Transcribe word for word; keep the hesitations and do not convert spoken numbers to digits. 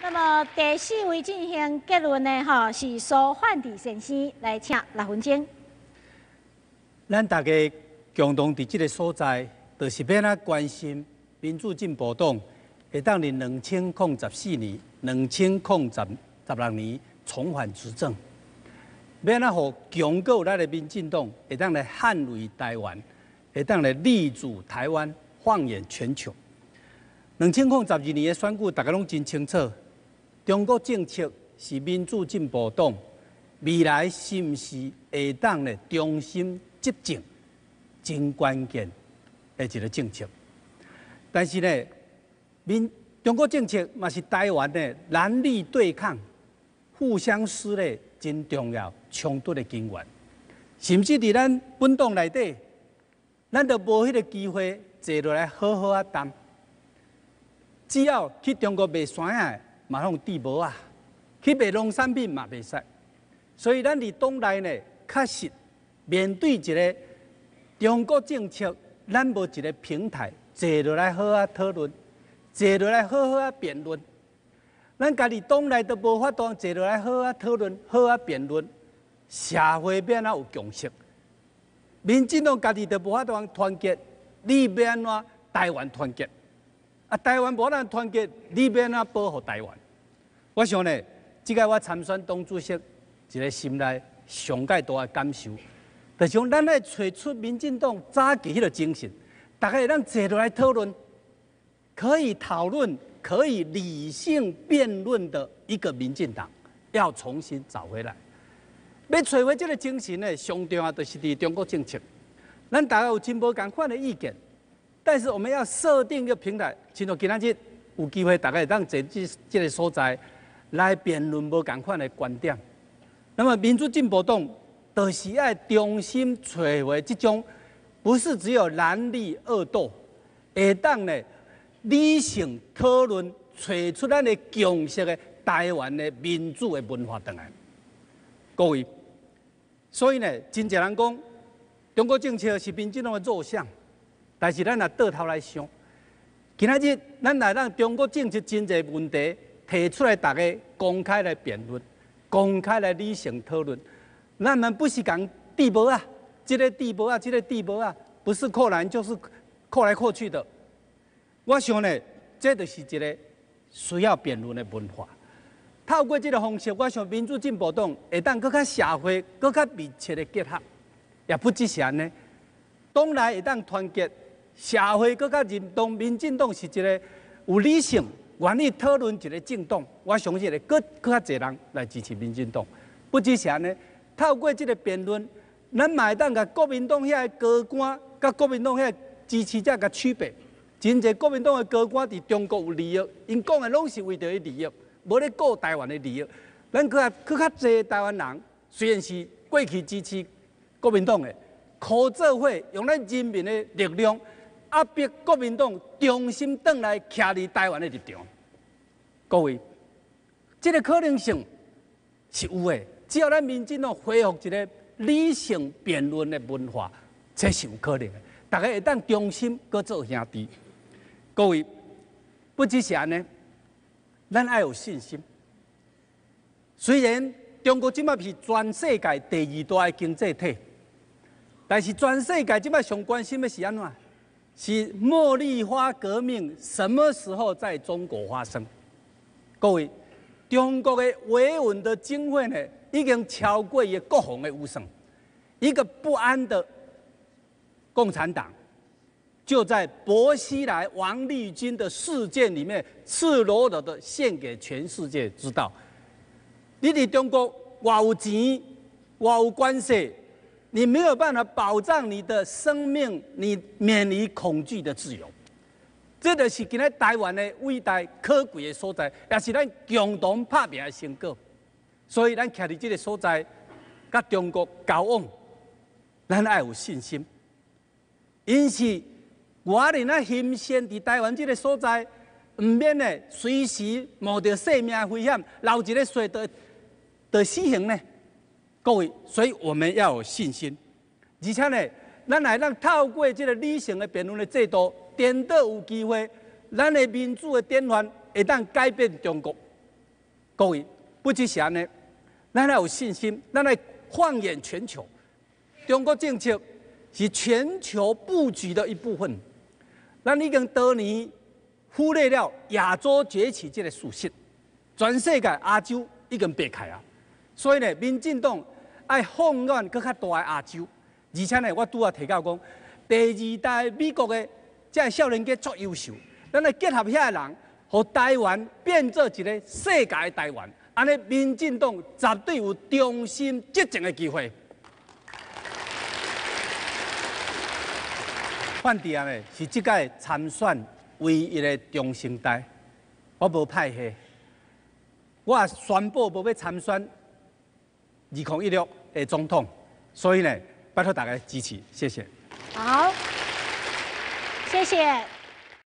那么第四位进行结论的吼是苏焕智先生，来请六分钟。 咱大家共同伫这个所在，就是要咱关心民主进步党会当伫两千零十四年、两千零十十六年重返执政，要咱互强固咱的民进党会当来捍卫台湾，会当来立足台湾，放眼全球。两千零十二年的选举，大家拢真清楚。 中国政策是民主进步党未来是毋是会当呢中心执政，真关键的一个政策。但是呢，民中国政策嘛是台湾的蓝绿对抗、互相撕裂真重要冲突的根源。甚至伫咱本党内底，咱都无迄个机会坐落来好好啊谈。只要去中国卖山啊！ 马上地无啊，去卖农产品嘛袂使，所以咱伫党内呢，确实面对一个中国政策，咱无一个平台坐落来好好讨论，坐落来好好啊辩论。咱家己党内都无法度坐落来好好讨论、好好辩论，社会要安怎有共识？民进党家己都无法度团结，你要安怎台湾团结？ 啊，台湾无咱团结，你要安怎保护台湾？我想呢，即个我参选党主席，一个心内上界大的感受，就是讲咱要找出民进党早期迄个精神，大家会当坐落来讨论，可以讨论、可以理性辩论的一个民进党，要重新找回来。要找回这个精神呢，上重要就是伫中国政策，咱大家有真无共款的意见。 但是我们要设定一个平台，像到今仔日有机会，大家会当坐这这个所在来辩论无共款的观点。那么民主进步党就是要重新找回这种，不是只有蓝绿恶斗，会当呢理性讨论，找出咱的共识的台湾的民主的文化回来。各位，所以呢，真侪人讲中国政策是民进党的弱项。 但是咱若倒头来想，今仔日咱来让中国政策真侪问题提出来，大家公开来辩论，公开来理性讨论。咱们不是讲地博啊，这个地博啊，这个地博啊，不是扣篮就是扣来扣去的。我想呢，这就是一个需要辩论的文化。透过这个方式，我想民主进步党会当更较社会、更较密切的结合，也不只是安尼，党内会当团结。 社会更加认同民进党是一个有理性、愿意讨论一个政党，我相信会更更加侪人来支持民进党。不只是安尼，透过这个辩论，咱嘛会当甲国民党遐高官、甲国民党遐支持者甲区别。真侪国民党的高官伫中国有利益，因讲的拢是为着伊利益，无咧顾台湾的利益。咱更加更较侪台湾人，虽然是过去支持国民党的，可做伙用咱人民的力量。 压迫国民党重新转来徛伫台湾的立场，各位，这个可能性是有的。只要咱民进党恢复一个理性辩论的文化，这是有可能的。大家会当重新搁做兄弟。各位，不只是安尼，咱要有信心。虽然中国即摆是全世界第二大的经济体，但是全世界即摆上关心的是安怎？ 是茉莉花革命什么时候在中国发生？各位，中国的维稳的经费呢，已经超过了国防的预算。一个不安的共产党，就在薄熙来、王立军的事件里面，赤裸裸的献给全世界知道：你伫中国偌有钱，偌有关系。 你没有办法保障你的生命，你免于恐惧的自由。这就是今日台湾的伟大可贵的所在，也是咱共同打拼的成果。所以，咱徛伫这个所在，甲中国交往，咱要有信心。因此，我哋那新鲜伫台湾这个所在，唔免呢随时冒着性命危险，留一个水的的死刑呢。 各位，所以我们要有信心，而且呢，咱来让透过这个理性的辩论的制度，颠倒有机会，咱的民主的典范会当改变中国， 各位，不只是安尼，咱要有信心，咱来放眼全球，中国政策是全球布局的一部分。咱已经多年忽略了亚洲崛起这个事实，全世界亚洲已经别开啊。所以呢，民进党爱放眼更较大的亚洲，而且呢，我拄啊提到讲，第二代美国的这少年家足优秀，咱来结合遐人。和台湾变做一个世界的台湾，安尼民进党绝对有重新执政的机会。范迪安呢是这届参选唯一的中生代，我无派系，我也宣布无要参选二零一六的总统，所以呢，拜托大家支持，谢谢。 好，谢谢。